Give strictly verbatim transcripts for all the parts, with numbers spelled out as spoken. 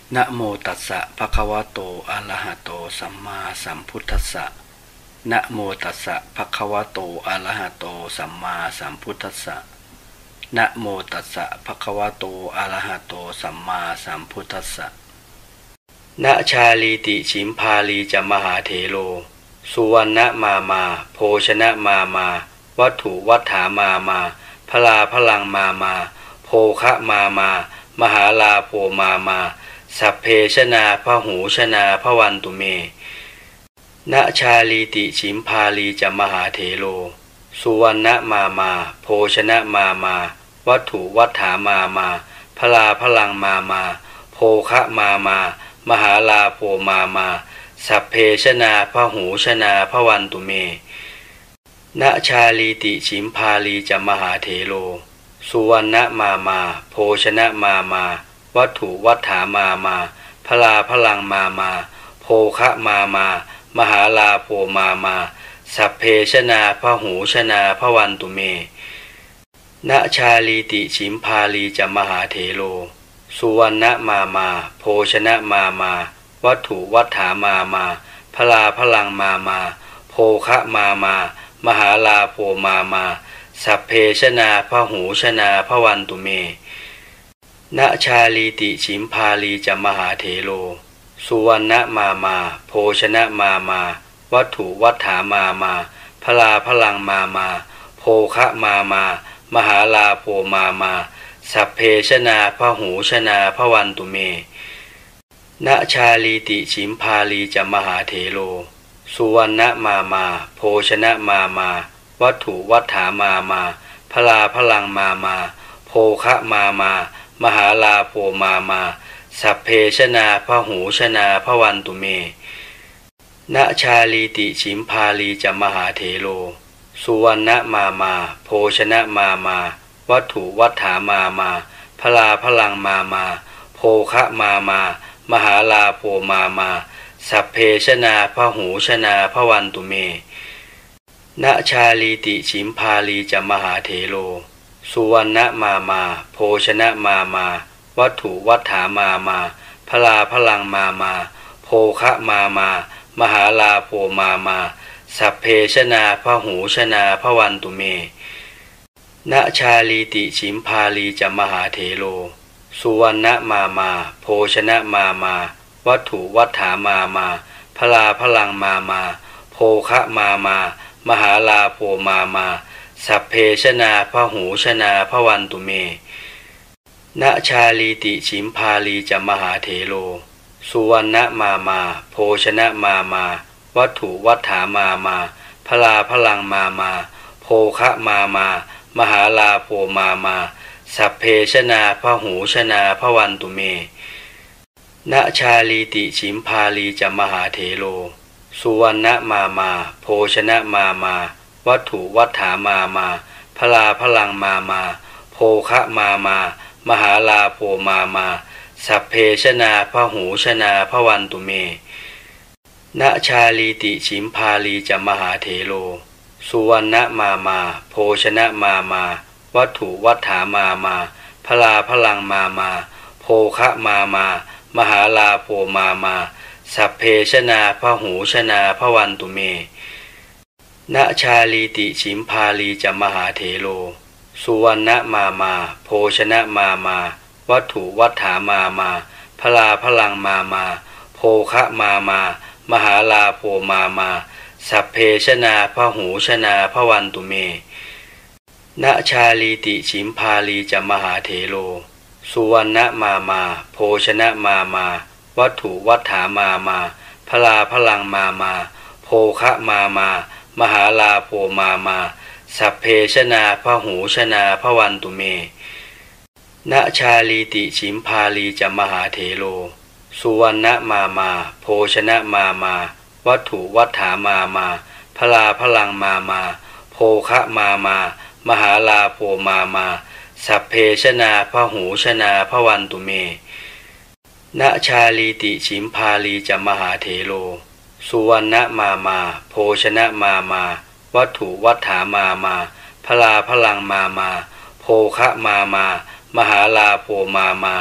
นะโมตัสสะภะคะวะโตอะระหะโตสัมมาสัมพุทธัสสะนะโมตัสสะภะคะวะโตอะระหะโตสัมมาสัมพุทธัสสะนะโมตัสสะภะคะวะโตอะระหะโตสัมมาสัมพุทธัสสะนะชาลีติฉิมพาลีจะมหาเถโลสุวรรณมามาโภชนะมามาวัตถุวัฏฐามามาพลาพลังมามาโภคะมามามหาลาโภมามาสัพเพชนาพหูชนาพวันตุเมนะชาลีติฉิมพาลีจะมหาเถโลสุวรรณมามาโภชนะมามาวัตถุวัฏฐามามาพลาพลังมามาโภคะมามามหาลาโภมามาสัพเพชนาพหูชนาพวันตุเมนะชาลีติฉิมพาลีจะมหาเถโลสุวรรณมามาโภชนะมามาวัตถุวัฏฐามามาพลาพลังมามาโภคะมามามหาลาโภมามาสัพเพชนาพหูชนาพวันตุเมนะชาลีติฉิมพาลีจะมหาเถโลสุวรรณมามาโภชนะมามาวัตถุวัฏฐามามาพลาพลังมามาโภคะมามามหาลาโภมามาสัพเพชนาพหูชนาพวันตุเมนะชาลีติฉิมพาลีจะมหาเถโลสุวรรณมามาโภชนะมามาวัตถุวัฏฐามามาพลาพลังมามาโภคะมามามหาลาโภมามาสัพเพชนาพหูชนาพวันตุเมนะชาลีติฉิมพาลีจะมหาเถโลสุวรรณมามาโภชนะมามาวัตถุวัฏฐามามาพลาพลังมามาโภคะมามามหาลาโภมามาสัพเพชนาพหูชนาพวันตุเมนะชาลีติฉิมพาลีจะมหาเถโลสุวรรณมามาโภชนะมามาวัตถุวัฏฐามามาพลาพลังมามาโภคะมามามหาลาโภมามาสัพเพชนาพหูชนาพวันตุเมนะชาลีติฉิมพาลีจะมหาเถโลสุวรรณมามาโภชนะมามาวัตถุวัฏฐามามาพลาพลังมามาโภคะมามามหาลาโภมามาสัพเพชนาพหูชนาพวันตุเมนะชาลีติฉิมพาลีจะมหาเถโลสุวรรณมามาโภชนะมามาวัตถุวัฏฐามามาพลาพลังมามาโภคะมามามหาลาโภมามาสัพเพชนาพหูชนาพวันตุเมนะชาลีติฉิมพาลีจะมหาเถโลสุวรรณมามาโภชนะมามาวัตถุวัฏฐามามาพลาพลังมามาโภคะมามามหาลาโภมามาสัพเพชนาพหูชนาพวันตุเมนะชาลีติฉิมพาลีจะมหาเถโลสุวรรณมามาโภชนะมามาวัตถุวัฏฐามามาพลาพลังมามาโภคะมามามหาลาโภมามาสัพเพชนาพหูชนาพวันตุเมนะชาลีติฉิมพาลีจะมหาเถโลสุวรรณมามาโภชนะมามาวัตถุวัฏฐามามาพลาพลังมามาโภคะมามามหาลาโภมามาสัพเพชนาพหูชนาพวันตุเมนะชาลีติฉิมพาลีจะมหาเถโลสุวรรณมามาโภชนะมามาวัตถุวัฏฐามามาพลาพลังมามาโภคะมามามหาลาโภมามาสัพเพชนาพหูชนาพวันตุเมนะชาลีติฉิมพาลีจะมหาเถโลสุวรรณมามาโภชนะมามาวัตถุวัฏฐามามาพลาพลังมามาโภคะมามามหาลาโภมามาสัพเพชนาพหูชนาพวันตุเมนะชาลีติฉิมพาลีจะมหาเถโลสุวรรณมามาโภชนะมามาวัตถุวัฏฐามามาพลาพลังมามาโภคะมามามหาลาโภมามาสัพเพชนาพหูชนาพวันตุเมนะชาลีติฉิมพาลีจะมหาเถโลสุวรรณมามาโภชนะมามาวัตถุวัฏฐามามาพลาพลังมามาโภคะมามามหาลาโภมามา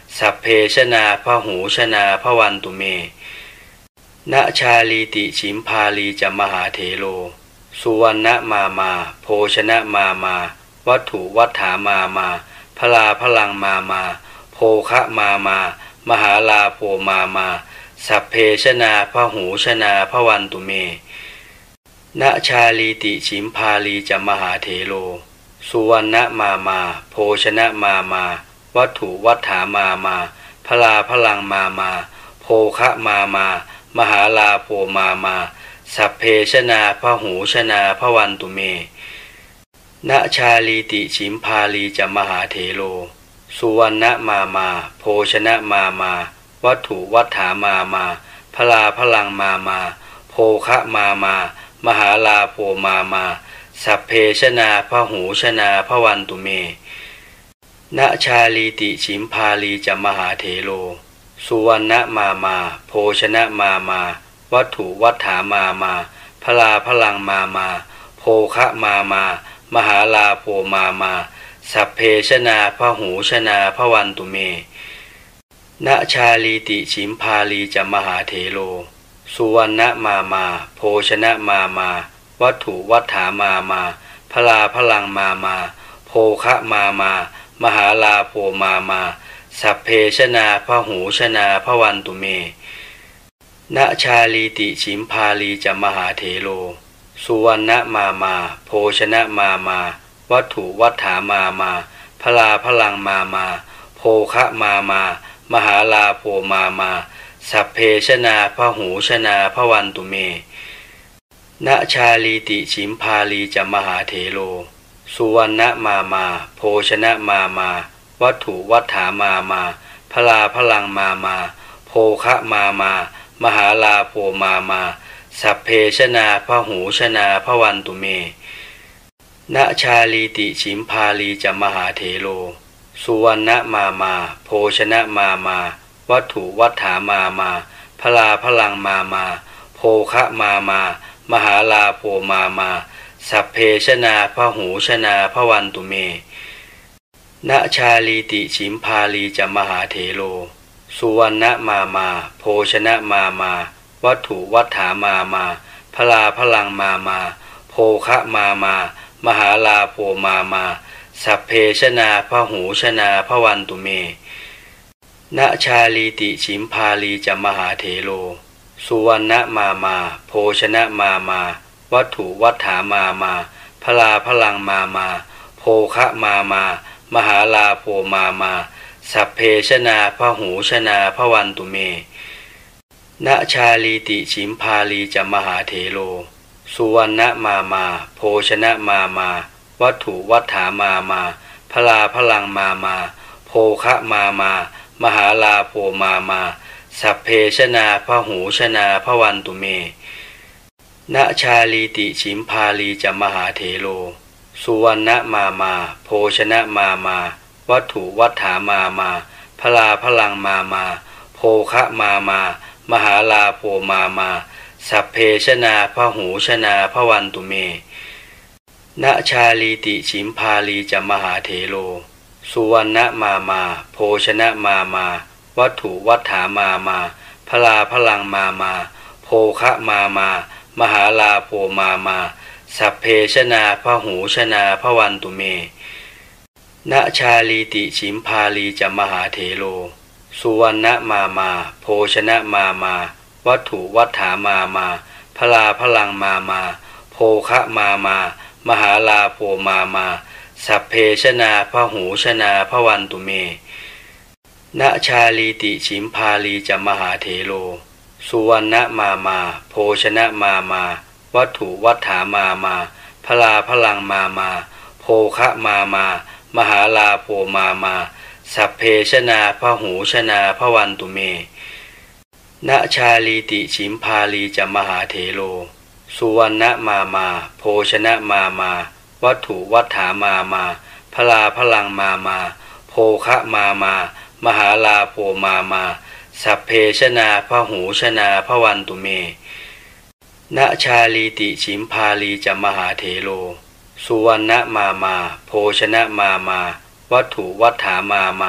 สัพเพชนาพหูชนาพวันตุเมณชาลีติฉิมพาลีจะมหาเถโลสุวรรณมามาโภชนะมามาวัตถุวัฏฐามามาพลาพลังมามาโภคะมามา มหาลาโภมามาสัพเพชนาพหูชนาพวันตุเมณชาลีติฉิมพาลีจะมหาเถโลสุวรรณมามาโภชนะมามาวัตถุวัฏฐามามาพลาพลังมามาโภคะมามา มหาลาโภมามาสัพเพชนาพหูชนาพวันตุเมณชาลีติฉิมพาลีจะมหาเถโลสุวรรณมามาโภชนะมามาวัตถุวัฏฐามามาพลาพลังมามาโภคะมามา มหาลาโภมามาสัพเพชนาพหูชนาพวันตุเมณชาลีติฉิมพาลีจะมหาเถโลสุวรรณมามาโภชนะมามาวัตถุวัฏฐามามาพลาพลังมามาโภคะมามา มหาลาโภมามาสัพเพชนาพหูชนาพวันตุเมณชาลีติฉิมพาลีจะมหาเถโลสุวรรณมามาโภชนะมามาวัตถุวัฏฐามามาพลาพลังมามาโภคะมามา มหาลาโภมามาสัพเพชนาพหูชนาพวันตุเมณชาลีติฉิมพาลีจะมหาเถโลสุวรรณมามาโภชนะมามาวัตถุวัฏฐามามาพลาพลังมามาโภคะมามา มหาลาโภมามาสัพเพชนาพหูชนาพวันตุเมณชาลีติฉิมพาลีจะมหาเถโลสุวรรณมามาโภชนะมามาวัตถุวัฏฐามามาพลาพลังมามาโภคะมามา มหาลาโภมามาสัพเพชนาพหูชนาพวันตุเมณชาลีติฉิมพาลีจะมหาเถโลสุวรรณมามาโภชนะมามาวัตถุวัฏฐามามาพลาพลังมามาโภคะมามา มหาลาโภมามาสัพเพชนาพหูชนาพวันตุเมณชาลีติฉิมพาลีจะมหาเถโลสุวรรณมามาโภชนะมามาวัตถุวัฏฐามามาพลาพลังมามาโภคะมามา มหาลาโภมามาสัพเพชนาพหูชนาพวันตุเมณชาลีติฉิมพาลีจะมหาเถโลสุวรรณมามาโภชนะมามาวัตถุวัฏฐามามาพลาพลังมามาโภคะมามา มหาลาโภมามาสัพเพชนาพหูชนาพวันตุเมณชาลีติฉิมพาลีจะมหาเถโลสุวรรณมามาโภชนะมามาวัตถุวัฏฐามามาพลาพลังมามาโภคะมามา มหาลาโภมามาสัพเพชนาพหูชนาพวันตุเมณชาลีติฉิมพาลีจะมหาเถโลสุวรรณมามาโภชนะมามาวัตถุวัฏฐามามาพลาพลังมามาโภคะมามา มหาลาโภมามาสัพเพชนาพหูชนาพวันตุเมณชาลีติฉิมพาลีจะมหาเถโลสุวรรณมามาโภชนะมามาวัตถุวัฏฐามามาพลาพลังมามาโภคะมามา มหาลาโภมามาสัพเพชนาพหูชนาพวันตุเมณชาลีติฉิมพาลีจะมหาเถโลสุวรรณมามาโภชนะมามาวัตถุวัฏฐามามาพลาพลังมามาโภคะมามา มหาลาโภมามาสัพเพชนาพหูชนาพวันตุเมณชาลีติฉิมพาลีจะมหาเถโลสุวรรณมามาโภชนะมามาวัตถุวัฏฐามามาพลาพลังมามาโภคะมามา มหาลาโภมามาสัพเพชนาพหูชนาพวันตุเมณชาลีติฉิมพาลีจะมหาเถโลสุวรรณมามาโภชนะมามาวัตถุวัฏฐามามาพลาพลังมามาโภคะมามา มหาลาโภมามาสัพเพชนาพหูชนาพวันตุเมณชาลีติฉิมพาลีจะมหาเถโลสุวรรณมามาโภชนะมามาวัตถุวัฏฐามามาพ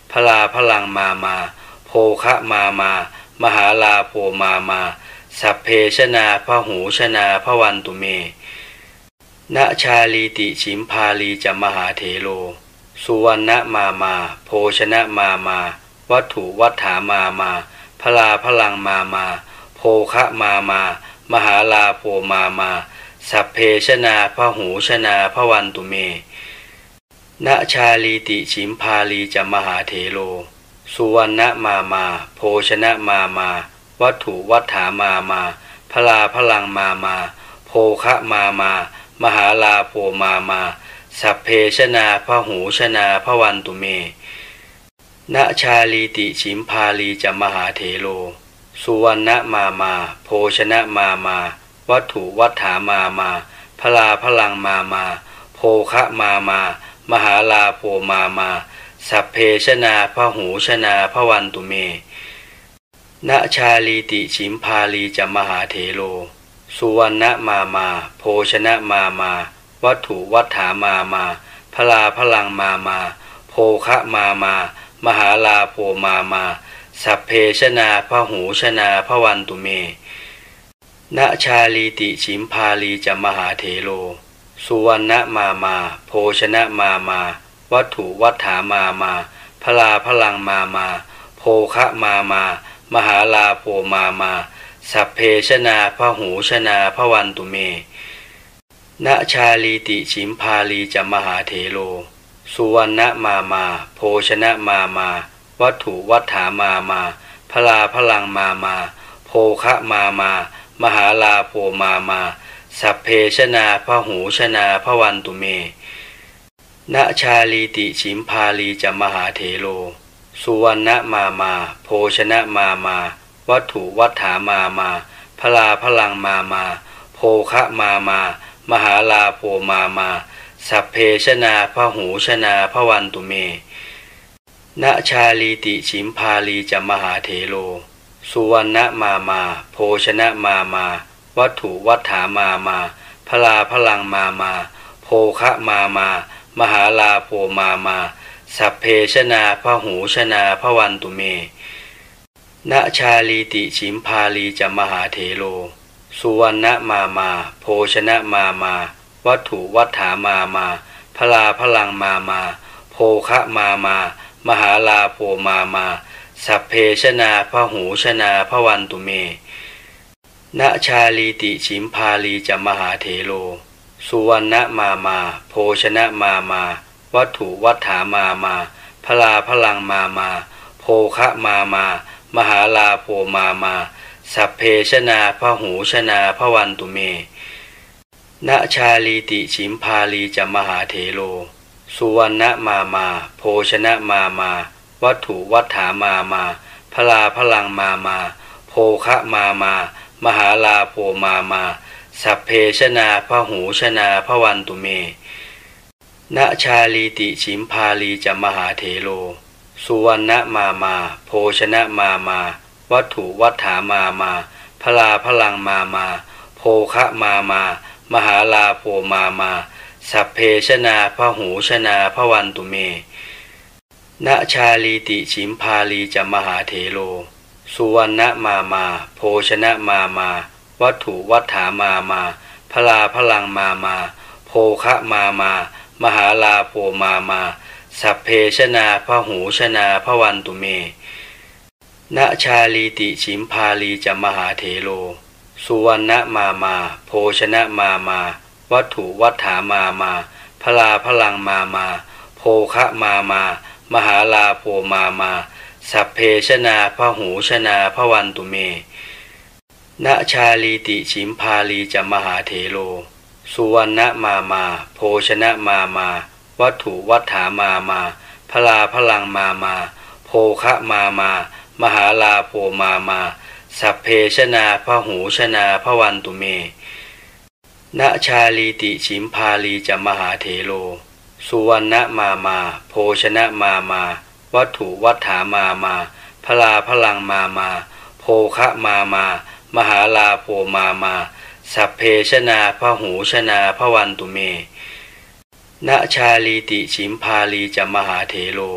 พลาพลังมามาโภคะมามามหาลาโภมามาสัพเพชนาพหูชนาพวันตุเมณชาลีติฉิมพาลีจะมหาเถโลสุวรรณมามาโภชนะมามาวัตถุวัฏฐามามาพลาพลังมามาโภคะมามามหาลาโภมามาสัพเพชนาพหูชนาพวันตุเมณชาลีติฉิมพาลีจะมหาเถโลสุวรรณมามาโภชนะมามาวัตถุวัฏฐามามาพลาพลังมามาโภคะมามามหาลาโภมามาสัพเพชนาพหูชนาพวันตุเมณชาลีติฉิมพาลีจะมหาเถโลสุวรรณมามาโภชนะมามาวัตถุวัฏฐามามาพลาพลังมามาโภคะมามามหาลาโภมามาสัพเพชนาพหูชนาพวันตุเมณชาลีติฉิมพาลีจะมหาเถโลสุวรรณมามาโภชนะมามาวัตถุวัฏฐามามาพลาพลังมามาโภคะมามามหาลาโภมามาสัพเพชนาพหูชนาพวันตุเมณชาลีติฉิมพาลีจะมหาเถโลสุวรรณมามาโภชนะมามาวัตถุวัฏฐามามาพลาพลังมามาโภคะมามามหาลาโภมามาสัพเพชนาพหูชนาพวันตุเมณชาลีติฉิมพาลีจะมหาเถโลสุวรรณมามาโภชนะมามาวัตถุวัฏฐามามาพลาพลังมามาโภคะมามามหาลาโภมามาสัพเพชนาพหูชนาพวันตุเมณชาลีติฉิมพาลีจะมหาเถโลสุวรรณมามาโภชนะมามาวัตถุวัฏฐามามาพลาพลังมามาโภคะมามามหาลาโภมามาสัพเพชนาพหูชนาพวันตุเมณชาลีติฉิมพาลีจะมหาเถโลสุวรรณมามาโภชนะมามาวัตถุวัฏฐามามาพลาพลังมามาโภคะมามามหาลาโภมามาสัพเพชนาพหูชนาพวันตุเมณชาลีติฉิมพาลีจะมหาเถโลสุวรรณมามาโภชนะมามาวัตถุวัฏฐามามาพลาพลังมามาโภคะมามามหาลาโภมามาสัพเพชนาพหูชนาพวันตุเมณชาลีติฉิมพาลีจะมหาเถโลสุวรรณมามาโภชนะมามาวัตถุวัฏฐามามาพลาพลังมามาโภคะมามามหาลาโภมามาสัพเพชนาพหูชนาพวันตุเมณชาลีติฉิมพาลีจะมหาเถโลสุวรรณมามาโภชนะมามาวัตถุวัฏฐามามาพลาพลังมามาโภคะมามามหาลาโภมามาสัพเพชนาพหูชนาพวันตุเมณชาลีติฉิมพาลีจะมหาเถโลสุวรรณมามาโภชนะมามาวัตถุวัฏฐามามาพลาพลังมามาโภคะมามามหาลาโภมามาสัพเพชนาพหูชนาพวันตุเมณชาลีติฉิมพาลีจะมหาเถโลสุวรรณมามาโภชนะมามาวัตถุวัฏฐามามาพลาพลังมามาโภคะมามามหาลาโภมามาสัพเพชนาพหูชนาพวันตุเมณชาลีติฉิมพาลีจะมหาเถโลสุวรรณมามาโภชนะมามาวัตถุวัฏฐามามาพลาพลังมามาโภคะมามามหาลาโภมามาสัพเพชนาพหูชนาพวันตุเมณชาลีติฉิมพาลีจะมหาเถโลสุวรรณมามาโภชนะมามาวัตถุวัฏฐามามาพลาพลังมามาโภคะมามามหาลาโภมามาสัพเพชนาพหูชนาพวันตุเมณชาลีติฉิมพาลีจะมหาเถโลสุวรรณมามาโภชนะมามาวัตถุวัฏฐามามาพลาพลังมามาโภคะมามามหาลาโภมามาสัพเพชนาพหูชนาพวันตุเมณชาลีติฉิมพาลีจะมหาเถโล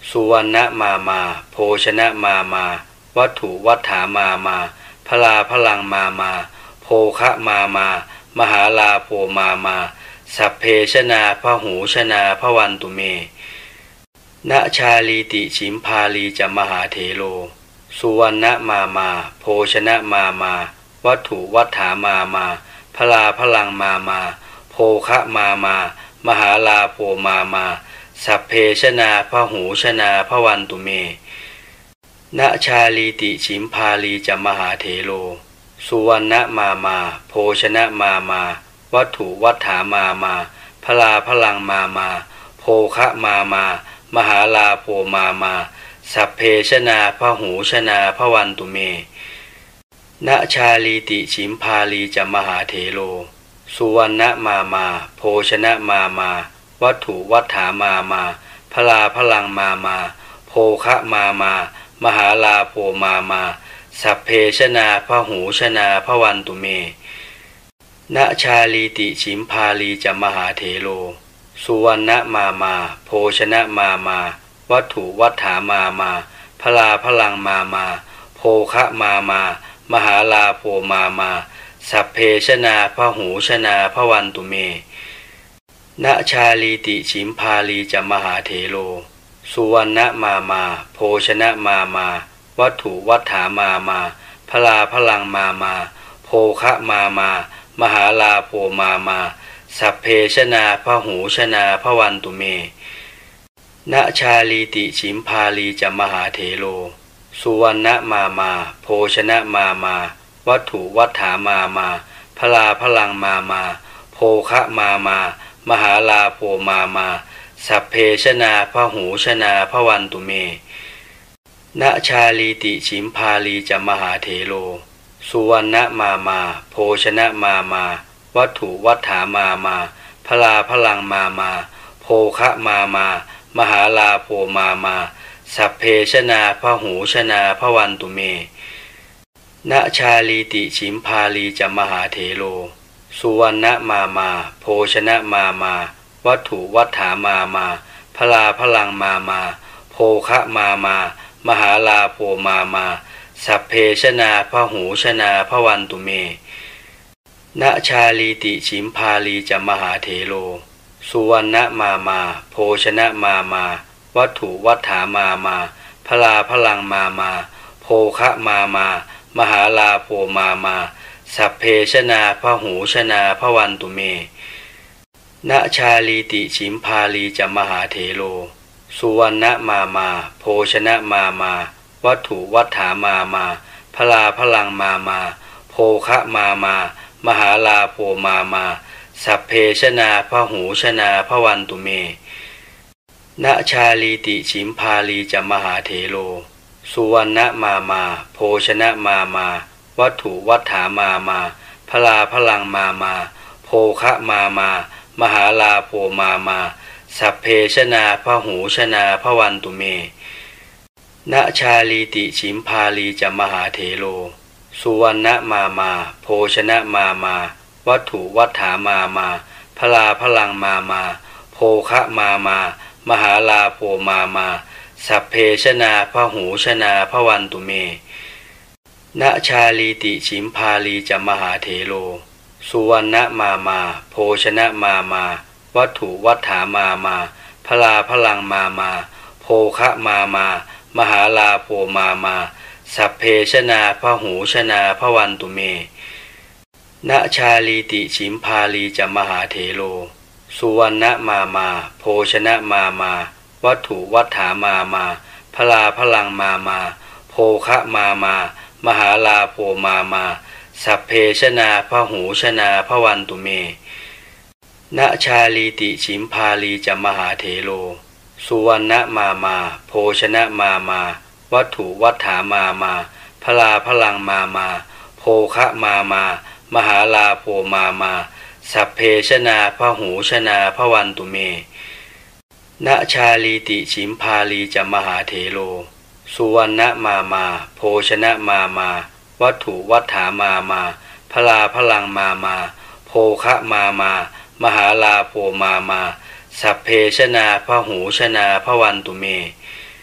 สุวรรณมามาโภชนะมามาวัตถุวัฏฐามามาพลาพลังมามาโภคะมามา มหาลาโภมามาสัพเพชนาพหูชนาพวันตุเมณชาลีติฉิมพาลีจะมหาเถโลสุวรรณมามาโภชนะมามาวัตถุวัฏฐามามาพลาพลังมามาโภคะมามา มหาลาโภมามาสัพเพชนาพหูชนาพวันตุเมณชาลีติฉิมพาลีจะมหาเถโลสุวรรณมามาโภชนะมามาวัตถุวัฏฐามามาพลาพลังมามาโภคะมามา มหาลาโภมามาสัพเพชนาพหูชนาพวันตุเมณชาลีติฉิมพาลีจะมหาเถโลสุวรรณมามาโภชนะมามาวัตถุวัฏฐามามาพลาพลังมามาโภคะมามา มหาลาโภมามาสัพเพชนาพหูชนาพวันตุเมณชาลีติฉิมพาลีจะมหาเถโลสุวรรณมามาโภชนะมามาวัตถุวัฏฐามามาพลาพลังมามาโภคะมามา มหาลาโภมามาสัพเพชนาพหูชนาพวันตุเมณชาลีติฉิมพาลีจะมหาเถโลสุวรรณมามาโภชนะมามาวัตถุวัฏฐามามาพลาพลังมามาโภคะมามา มหาลาโภมามาสัพเพชนาพหูชนาพวันตุเมณชาลีติฉิมพาลีจะมหาเถโลสุวรรณมามาโภชนะมามาวัตถุวัฏฐามามาพลาพลังมามาโภคะมามา มหาลาโภมามาสัพเพชนาพหูชนาพวันตุเมณชาลีติฉิมพาลีจะมหาเถโลสุวรรณมามาโภชนะมามาวัตถุวัฏฐามามาพลาพลังมามาโภคะมามา มหาลาโภมามาสัพเพชนาพหูชนาพวันตุเมณชาลีติฉิมพาลีจะมหาเถโลสุวรรณมามาโภชนะมามาวัตถุวัฏฐามามาพลาพลังมามาโภคะมามา มหาลาโภมามาสัพเพชนาพหูชนาพวันตุเมณชาลีติฉิมพาลีจะมหาเถโลสุวรรณมามาโภชนะมามาวัตถุวัฏฐามามาพลาพลังมามาโภคะมามา มหาลาโภมามาสัพเพชนาพหูชนาพวันตุเมณชาลีติฉิมพาลีจะมหาเถโลสุวรรณมามาโภชนะมามาวัตถุวัฏฐามามาพลาพลังมามาโภคะมามา มหาลาโภมามาสัพเพชนาพหูชนาพวันตุเมณชาลีติฉิมพาลีจะมหาเถโลสุวรรณมามาโภชนะมามาวัตถุวัฏฐามามาพลาพลังมามาโภคะมามา มหาลาโภมามาสัพเพชนาพหูชนาพวันตุเมณชาลีติฉิมพาลีจะมหาเถโลสุวรรณมามาโภชนะมามาวัตถุวัฏฐามามาพลาพลังมามาโภคะมามา มหาลาโภมามาสัพเพชนาพหูชนาพวันตุเมณชาลีติฉิมพาลีจะมหาเถโลสุวรรณมามาโภชนะมามาวัตถุวัฏฐามามาพลาพลังมามาโภคะมามา มหาลาโภมามาสัพเพชนาพหูชนาพวันตุเมณชาลีติฉิมพาลีจะมหาเถโลสุวรรณมามาโภชนะมามาวัตถุวัฏฐามามาพลาพลังมามาโภคะมามา มหาลาโภมามาสัพเพชนาพหูชนาพวันตุเมณชาลีติฉิมพาลีจะมหาเถโลสุวรรณมามาโภชนะมามาวัตถุวัฏฐามามาพลาพลังมามาโภคะมามา มหาลาโภมามาสัพเพชนาพหูชนาพวันตุเมณชาลีติฉิมพาลีจะมหาเถโลสุวรรณมามาโภชนะมามาวัตถุวัฏฐามามาพลาพลังมามาโภคะมามา มหาลาโภมามาสัพเพชนาพหูชนาพวันตุเม ณ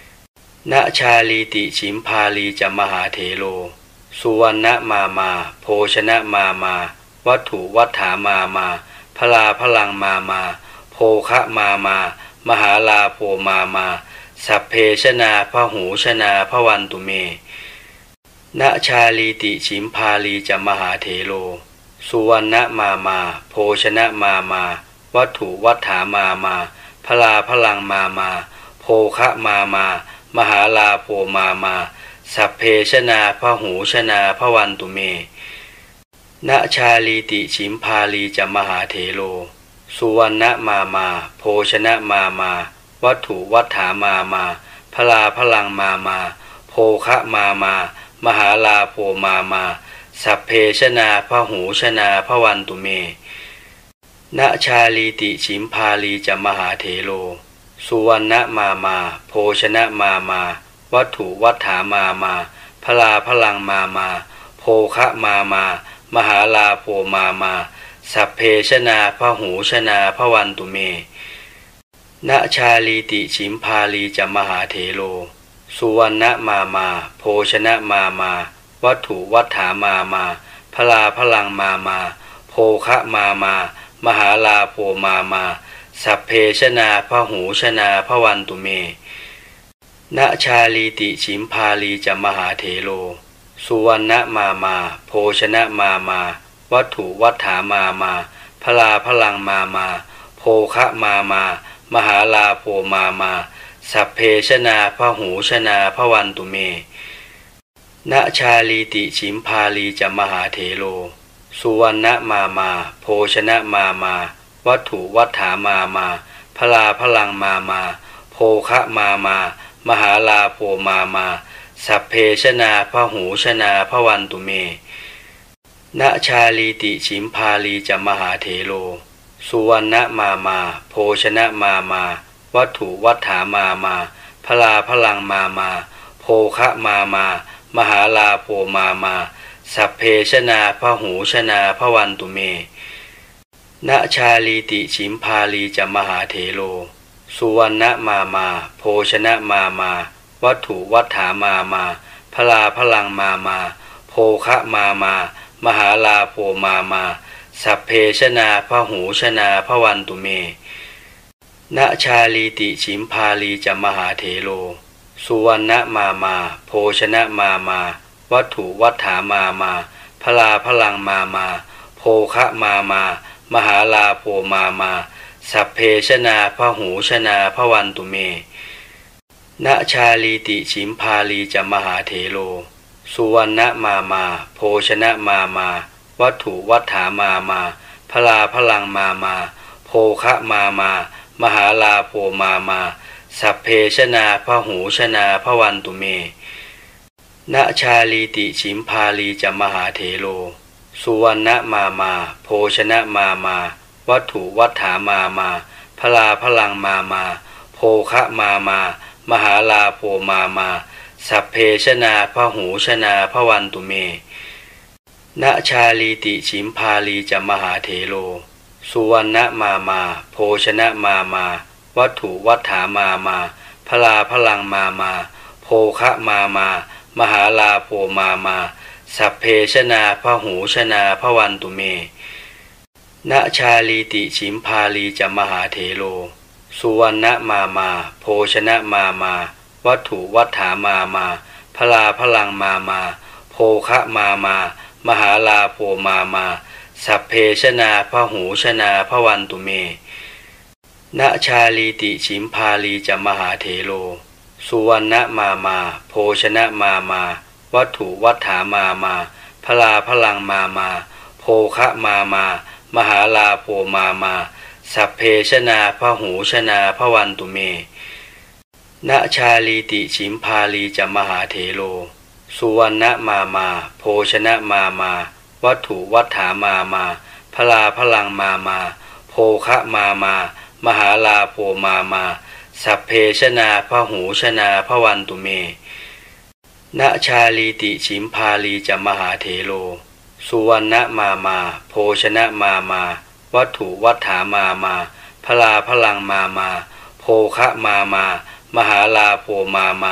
ณชาลีติฉิมพาลีจะมหาเถโลสุวรรณมามาโภชนะมามาวัตถุวัฏฐามามาพลาพลังมามาโภคะมามา มหาลาโภมามาสัพเพชนาพหูชนาพวันตุเมณชาลีติฉิมพาลีจะมหาเถโลสุวรรณมามาโภชนะมามาวัตถุวัฏฐามามาพลาพลังมามาโภคะมามา มหาลาโภมามาสัพเพชนาพหูชนาพวันตุเมณชาลีติฉิมพาลีจะมหาเถโลสุวรรณมามาโภชนะมามาวัตถุวัฏฐามามาพลาพลังมามาโภคะมามา มหาลาโภมามาสัพเพชนาพหูชนาพวันตุเมณชาลีติฉิมพาลีจะมหาเถโลสุวรรณมามาโภชนะมามาวัตถุวัฏฐามามาพลาพลังมามาโภคะมามา มหาลาโภมามาสัพเพชนาพหูชนาพวันตุเมณชาลีติฉิมพาลีจะมหาเถโลสุวรรณมามาโภชนะมามาวัตถุวัฏฐามามาพลาพลังมามาโภคะมามา มหาลาโภมามาสัพเพชนาพหูชนาพวันตุเมณชาลีติฉิมพาลีจะมหาเถโลสุวรรณมามาโภชนะมามาวัตถุวัฏฐามามาพลาพลังมามาโภคะมามา มหาลาโภมามาสัพเพชนาพหูชนาพวันตุเมณชาลีติฉิมพาลีจะมหาเถโลสุวรรณมามาโภชนะมามาวัตถุวัฏฐามามาพลาพลังมามาโภคะมามา มหาลาโภมามาสัพเพชนาพหูชนาพวันตุเมณชาลีติฉิมพาลีจะมหาเถโลสุวรรณมามาโภชนะมามาวัตถุวัฏฐามามาพลาพลังมามาโภคะมามา มหาลาโภมามาสัพเพชนาพหูชนาพวันตุเมณชาลีติฉิมพาลีจะมหาเถโลสุวรรณมามาโภชนะมามาวัตถุวัฏฐามามาพลาพลังมามาโภคะมามา มหาลาโภมามาสัพเพชนาพหูชนาพวันตุเมณชาลีติฉิมพาลีจะมหาเถโลสุวรรณมามาโภชนะมามาวัตถุวัฏฐามามาพลาพลังมามาโภคะมามา มหาลาโภมามาสัพเพชนาพหูชนาพวันตุเมณชาลีติฉิมพาลีจะมหาเถโลสุวรรณมามาโภชนะมามาวัตถุวัฏฐามามาพลาพลังมามาโภคะมามา มหาลาโภมามาสัพเพชนาพหูชนาพวันตุเมณชาลีติฉิมพาลีจะมหาเถโลสุวรรณมามาโภชนะมามาวัตถุวัฏฐามามาพลาพลังมามาโภคะมามา มหาลาโภมามาสัพเพชนาพหูชนาพวันตุเมณชาลีติฉิมพาลีจะมหาเถโลสุวรรณมามาโภชนะมามาวัตถุวัฏฐามามาพลาพลังมามาโภคะมามา มหาลาโภมามาสัพเพชนาพหูชนาพวันตุเมณชาลีติฉิมพาลีจะมหาเถโลสุวรรณมามาโภชนะมามาวัตถุวัฏฐามามาพลาพลังมามาโภคะมามา มหาลาโภมามาสัพเพชนาพหูชนาพวันตุเมณชาลีติฉิมพาลีจะมหาเถโลสุวรรณมามาโภชนะมามาวัตถุวัฏฐามามาพลาพลังมามาโภคะมามา มหาลาโภมามาสัพเพชนาพหูชนาพวันตุเมณชาลีติฉิมพาลีจะมหาเถโลสุวรรณมามาโภชนะมามาวัตถุวัฏฐามามาพลาพลังมามาโภคะมามา มหาลาโภมามาสัพเพชนาพหูชนาพวันตุเมณชาลีติฉิมพาลีจะมหาเถโลสุวรรณมามาโภชนะมามาวัตถุวัฏฐามามาพลาพลังมามาโภคะมามา มหาลาโภมามา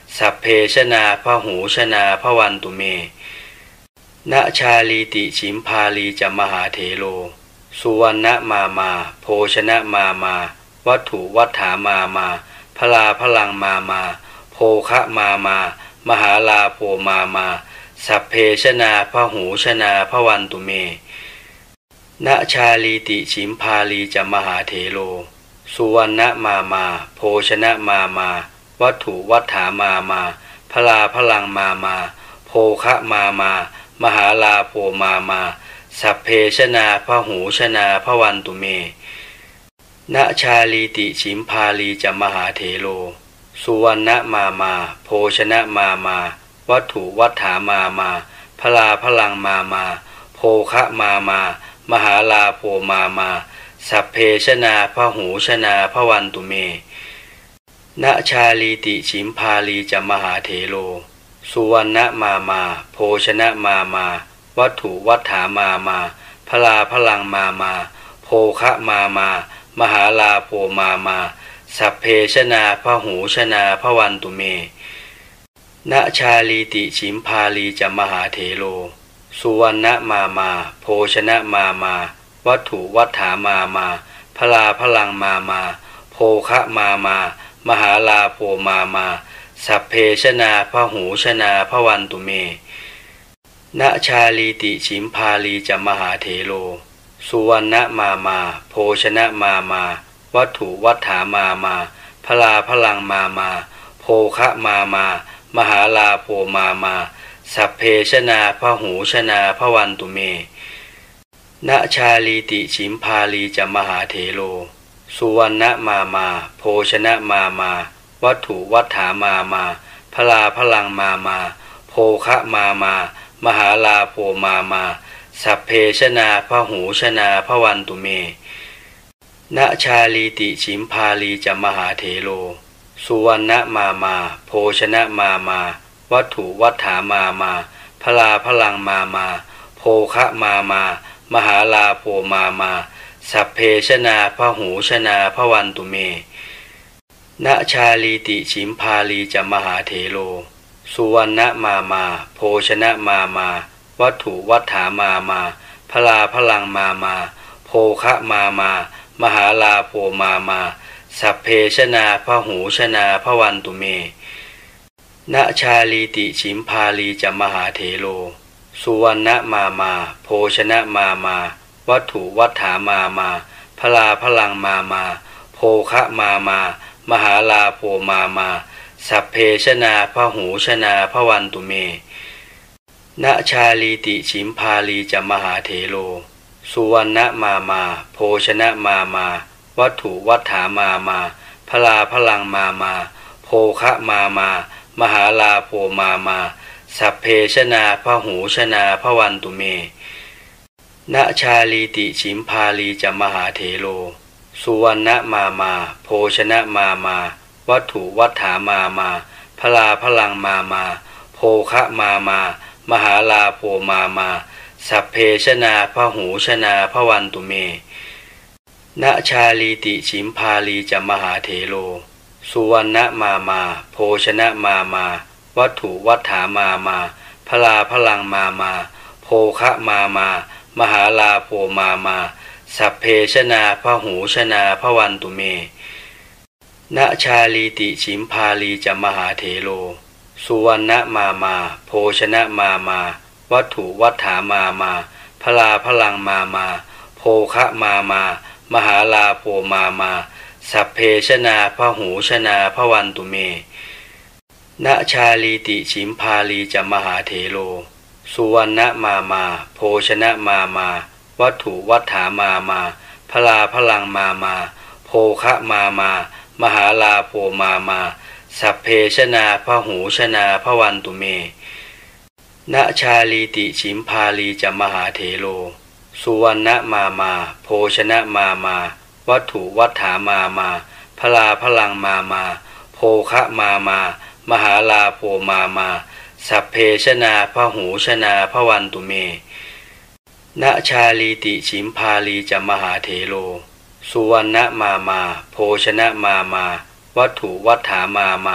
สัพเพชนาพหูชนาพวันตุเมณชาลีติฉิมพาลีจะมหาเถโลสุวรรณมามาโภชนะมามาวัตถุวัฏฐามามาพลาพลังมามาโภคะมามา มหาลาโภมามาสัพเพชนาพหูชนาพวันตุเมณชาลีติฉิมพาลีจะมหาเถโลสุวรรณมามาโภชนะมามาวัตถุวัฏฐามามาพลาพลังมามาโภคะมามา มหาลาโภมามาสัพเพชนาพหูชนาพวันตุเมณชาลีติฉิมพาลีจะมหาเถโลสุวรรณมามาโภชนะมามาวัตถุวัฏฐามามาพลาพลังมามาโภคะมามา มหาลาโภมามาสัพเพชนาพหูชนาพวันตุเมณชาลีติฉิมพาลีจะมหาเถโลสุวรรณมามาโภชนะมามาวัตถุวัฏฐามามาพลาพลังมามาโภคะมามา มหาลาโภมามาสัพเพชนาพหูชนาพวันตุเมณชาลีติฉิมพาลีจะมหาเถโลสุวรรณมามาโภชนะมามาวัตถุวัฏฐามามาพลาพลังมามาโภคะมามา มหาลาโภมามาสัพเพชนาพหูชนาพวันตุเมณชาลีติฉิมพาลีจะมหาเถโลสุวรรณมามาโภชนะมามาวัตถุวัฏฐามามาพลาพลังมามาโภคะมามา มหาลาโภมามาสัพเพชนาพหูชนาพวันตุเมณชาลีติฉิมพาลีจะมหาเถโลสุวรรณมามาโภชนะมามาวัตถุวัฏฐามามาพลาพลังมามาโภคะมามา มหาลาโภมามาสัพเพชนาพหูชนาพวันตุเมณชาลีติฉิมพาลีจะมหาเถโลสุวรรณมามาโภชนะมามาวัตถุวัฏฐามามาพลาพลังมามาโภคะมามา มหาลาโภมามาสัพเพชนาพหูชนาพวันตุเมณชาลีติฉิมพาลีจะมหาเถโลสุวรรณมามาโภชนะมามาวัตถุวัฏฐามามาพลาพลังมามาโภคะมามา มหาลาโภมามาสัพเพชนาพหูชนาพวันตุเมณชาลีติฉิมพาลีจะมหาเถโลสุวรรณมามาโภชนะมามาวัตถุวัฏฐามามาพลาพลังมามาโภคะมามา มหาลาโภมามาสัพเพชนาพหูชนาพวันตุเมณชาลีติฉิมพาลีจะมหาเถโลสุวรรณมามาโภชนะมามาวัตถุวัฏฐามามาพลาพลังมามาโภคะมามา มหาลาโภมามาสัพเพชนาพหูชนาพวันตุเมณชาลีติฉิมพาลีจะมหาเถโลสุวรรณมามาโภชนะมามาวัตถุวัฏฐามามาพลาพลังมามาโภคะมามา มหาลาโภมามาสัพเพชนาพหูชนาพวันตุเมณชาลีติฉิมพาลีจะมหาเถโลสุวรรณมามาโภชนะมามาวัตถุวัฏฐามามาพลาพลังมามาโภคะมามา มหาลาโภมามาสัพเพชนาพหูชนาพวันตุเมณชาลีติฉิมพาลีจะมหาเถโลสุวรรณมามาโภชนะมามาวัตถุวัฏฐามามาพลาพลังมามาโภคะมามา มหาลาโภมามาสัพเพชนาพหูชนาพวันตุเมณชาลีติฉิมพาลีจะมหาเถโลสุวรรณมามาโภชนะมามาวัตถุวัฏฐามามาพลาพลังมามาโภคะมามา มหาลาโภมามาสัพเพชนาพหูชนาพวันตุเมณชาลีติฉิมพาลีจะมหาเถโลสุวรรณมามาโภชนะมามาวัตถุวัฏฐามามาพลาพลังมามาโภคะมามา มหาลาโภมามาสัพเพชนาพหูชนาพวันตุเมณชาลีติฉิมพาลีจะมหาเถโลสุวรรณมามาโภชนะมามาวัตถุวัฏฐามามาพ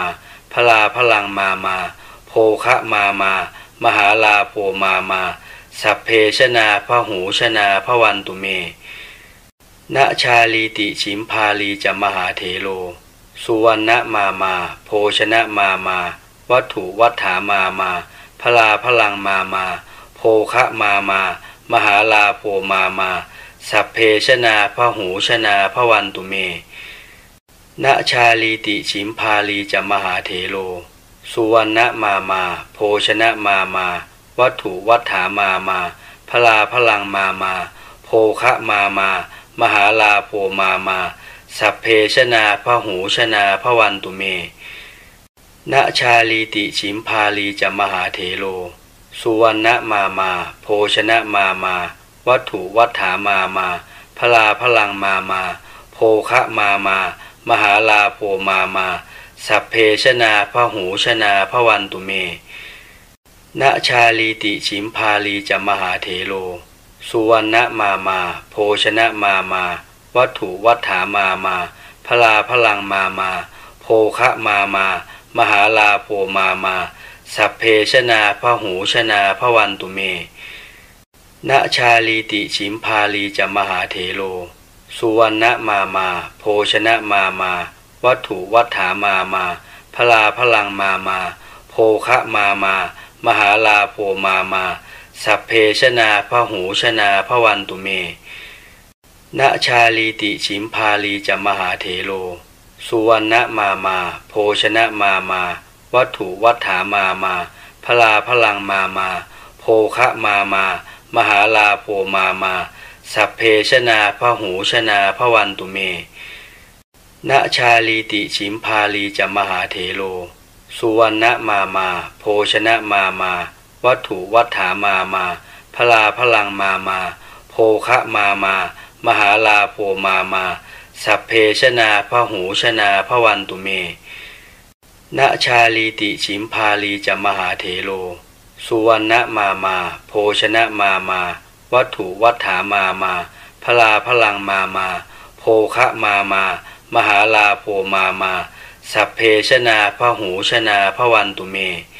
พลาพลังมามาโภคะมามา มหาลาโภมามาสัพเพชนาพหูชนาพวันตุเมณชาลีติฉิมพาลีจะมหาเถโลสุวรรณมามาโภชนะมามาวัตถุวัฏฐามามาพลาพลังมามาโภคะมามา มหาลาโภมามาสัพเพชนาพหูชนาพวันตุเมณชาลีติฉิมพาลีจะมหาเถโลสุวรรณมามาโภชนะมามาวัตถุวัฏฐามามาพลาพลังมามาโภคะมามา มหาลาโภมามาสัพเพชนาพหูชนาพวันตุเมณชาลีติฉิมพาลีจะมหาเถโลสุวรรณมามาโภชนะมามาวัตถุวัฏฐามามาพลาพลังมามาโภคะมามา มหาลาโภมามาสัพเพชนาพหูชนาพวันตุเมณชาลีติฉิมพาลีจะมหาเถโลสุวรรณมามาโภชนะมามาวัตถุวัฏฐามามาพลาพลังมามาโภคะมามา มหาลาโภมามาสัพเพชนาพหูชนาพวันตุเมณชาลีติฉิมพาลีจะมหาเถโลสุวรรณมามาโภชนะมามาวัตถุวัฏฐามามาพลาพลังมามาโภคะมามา มหาลาโภมามาสัพเพชนาพหูชนาพวันตุเมณชาลีติฉิมพาลีจะมหาเถโลสุวรรณมามาโภชนะมามาวัตถุวัฏฐามามาพลาพลังมามาโภคะมามา มหาลาโภมามาสัพเพชนาพหูชนาพวันตุเมณชาลีติฉิมพาลีจะมหาเถโลสุวรรณมามาโภชนะมามาวัตถุวัฏฐามามาพลาพลังมามาโภคะมามา มหาลาโภมามาสัพเพชนาพหูชนาพวันตุเมณชาลีติฉิมพาลีจะมหาเถโลสุวรรณมามาโภชนะมามาวัตถุวัฏฐามามาพลาพลังมามาโภคะมามา มหาลาโภมามาสัพเพชนาพหูชนาพวันตุเม